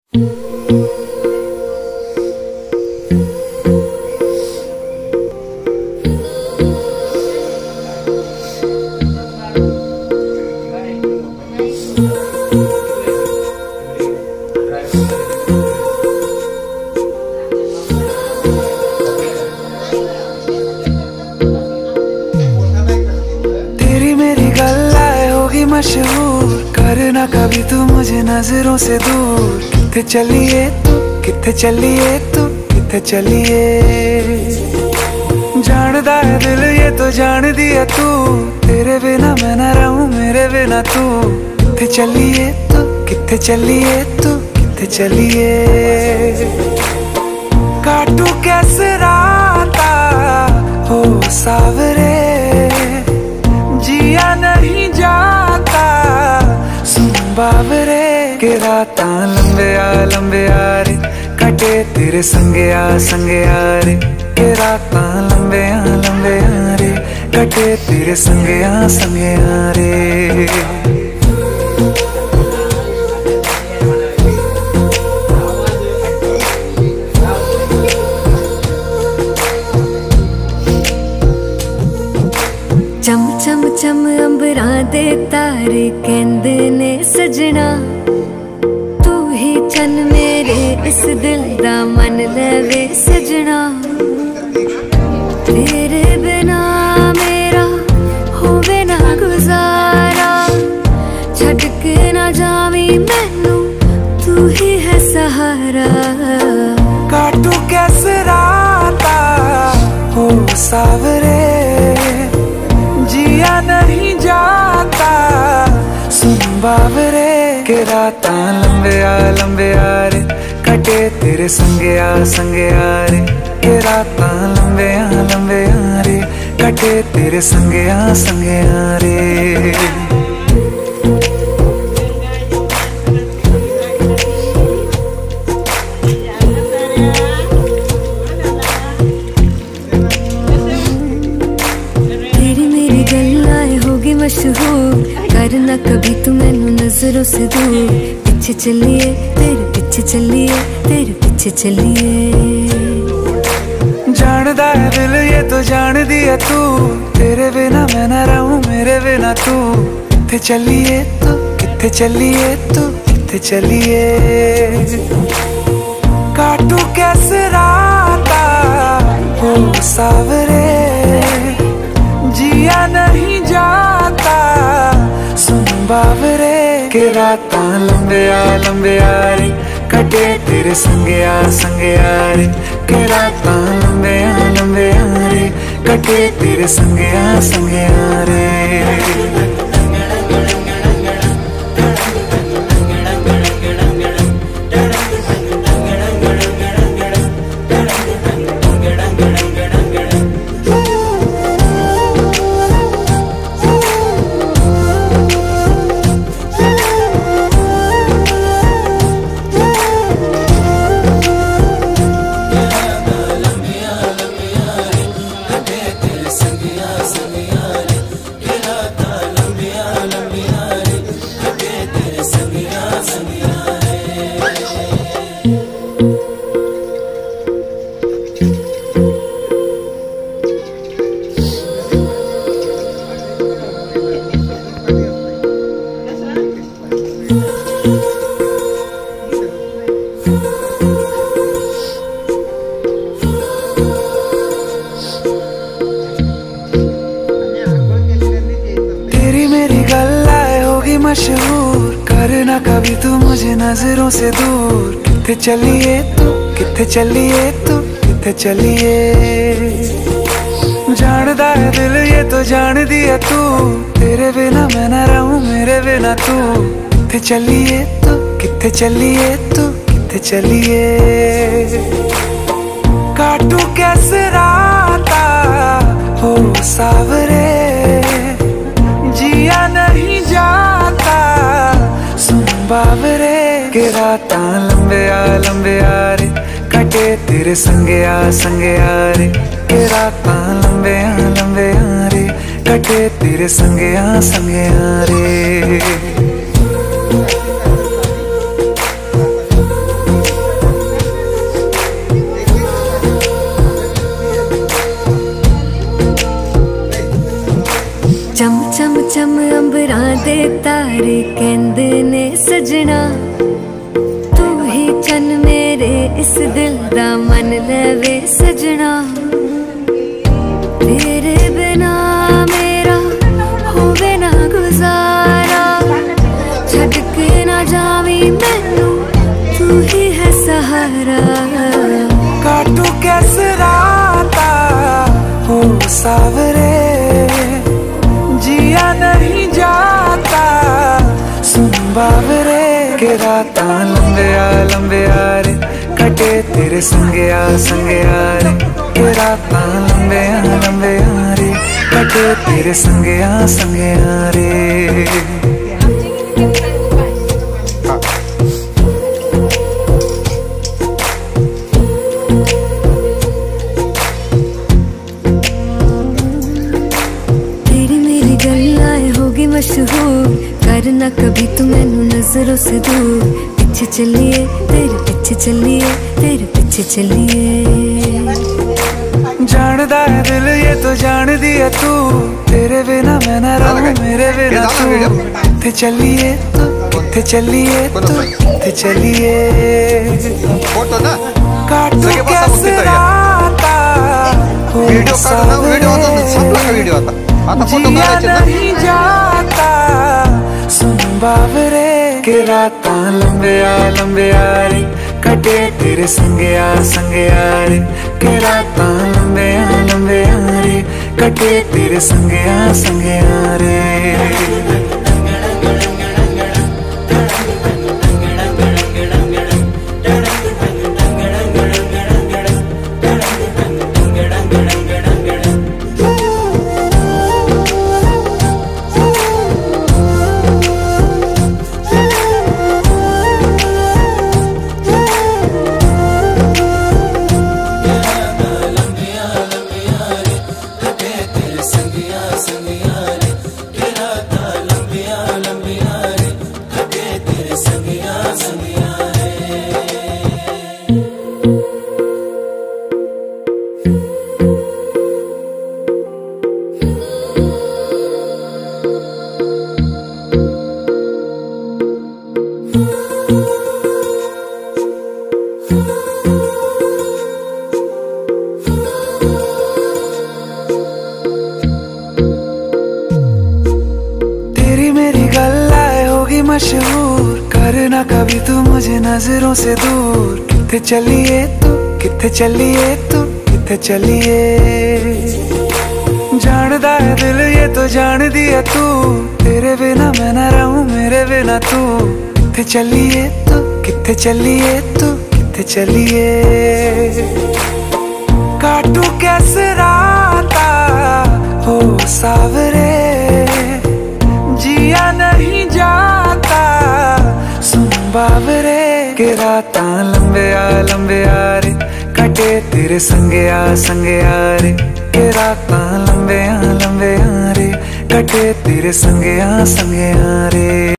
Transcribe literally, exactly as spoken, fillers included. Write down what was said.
तेरी मेरी गल्लाए होगी मशहूर, करना कभी तू मुझे नजरों से दूर। किथे चलिए तू, किथे चलिए तू, किथे चलिए। जानदा है दिल ये तो जान दिया तू, तेरे बिना मैं न रहूं मेरे बिना तू। किथे चलिए तू, किथे चलिए तू, किथे चलिए। काटू कैसे राता हो सावरे, जिया नहीं जाता सुन बाबरे। के राता लंबे आ लंबे आ रे, कटे तेरे संगे आ संगे आ रे। के राता लंबे आ लंबे आ रे, कटे तेरे संगे आ संगे आ रे। चम चम चम अंबरां दे तारे कहंदे ने सजना, तू ही चन मेरे इस दिल दा मन लवे सजना। तेरे बिना मेरा होवे ना गुजारा, छड़ के ना जावी मैनू तू ही है सहारा। काटू कैसे राता हो सावरे, जिया नहीं जाता सुन बाबरे। के राता लंबे आ लंबे आ रे, कटे तेरे संगे आ संगे आ रे। के राता लंबे आ लंबे आ रे, कटे तेरे संगे आ संगे आ रे। मशहूर करना कभी तू मैनू नजरों से दूर। पीछे चलिए तेरे पीछे चलिए तेरे पीछे चलिए। जानदा है दिल ये तो जान दिया तू, तेरे बिना मैं न रहूं मेरे बिना तू। किथे चलिए तू, किथे चलिए तू, किथे चलिए। काटू कैसे राता हो सावरे, जिया नहीं जाता सुन बाबरे। के राता लंबे आ लंबे आ रे, कटे तेरे संगे आ संगे आ रे। के राता लंबे आ लंबे आ रे, कटे तेरे संगे आ संगे आ रे। मशहूर करना कभी तू मुझे नजरों से दूर। किथे चलिए तू, किथे चलिए तू, किथे चलिए। जानदा है दिल ये तो जान दिया तू, तेरे बिना मैं न रहूं मेरे बिना तू। किथे चलिए तू, किथे चलिए तू, किथे चलिए। काटू कैसे राता हो सावरे, जिया नहीं जाता सुन बाबरे। के राता लंबे आ लंबे आ रे, कटे तेरे संगे आ संगे आ रे। के राता लंबे आ लंबे आ रे, कटे तेरे संगे आ संगे आ रे। तारे कहंदे ने सजना, तू ही चन मेरे इस दिल दा मन लवे सजना। तेरे बिना मेरा होवे ना गुजारा, छड़ के ना जावी मैनू तू ही है सहारा। काटू कैसे राता हो सावरे, जिया नहीं जाता सुन बावरे। के राता लंबे आ लंबे आ रे, कटे तेरे संगे आ संगे आ रे। के राता लंबे आ लंबे आ रे, कटे तेरे संगे आ संगे आ रे। मशहूर करना कभी तू मैनू नजरों से दूर, पीछे चलिए तेरे पीछे चलिए तेरे पीछे चलिए। जानदा है दिल ये तो जान दिया तू, तेरे बिना मैं ना रहूं मेरे बिना तू। किथे चलिए तू किथे चलिए तू किथे चलिए। काटू कैसे राता हो सावरे, जिया नहीं जाता सुन बावरे। के राता लंबे आ लंबे आ रे, कटे तेरे संगे आ संगे आ रे। के राता लंबे आ लंबे आ रे, कटे तेरे संगे आ संगे आ रे। मशहूर करना कभी तू मुझे नजरों से दूर। किथे चलिए तू किथे चलिए तू किथे चलिए। जानदा है दिल ये तो जान दिया तू, तेरे बिना मैं ना रहूं मेरे बिना तू। किथे चलिए तू किथे चलिए तू किथे चलिए। काटू कैसे राता हो सावरे, जिया नहीं जाता सुन बावरे। के राता लंबे आ लंबे आ रे, कटे तेरे संगे आ संगे आ रे। के राता लंबे आ लंबे आ रे, कटे तेरे संगे आ संगे आ रे।